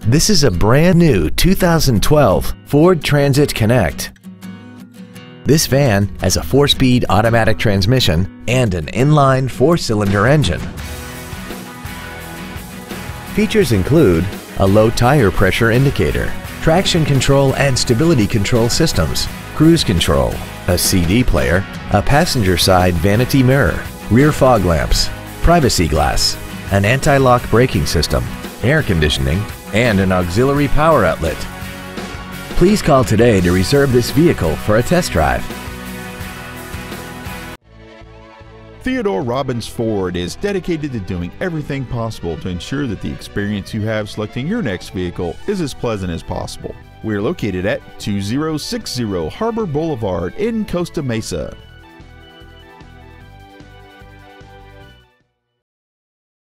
This is a brand new 2012 Ford Transit Connect. This van has a 4-speed automatic transmission and an inline 4-cylinder engine. Features include a low tire pressure indicator, traction control and stability control systems, cruise control, a CD player, a passenger side vanity mirror, rear fog lamps, privacy glass, an anti-lock braking system, air conditioning, and an auxiliary power outlet. Please call today to reserve this vehicle for a test drive. Theodore Robbins Ford is dedicated to doing everything possible to ensure that the experience you have selecting your next vehicle is as pleasant as possible. We are located at 2060 Harbor Boulevard in Costa Mesa.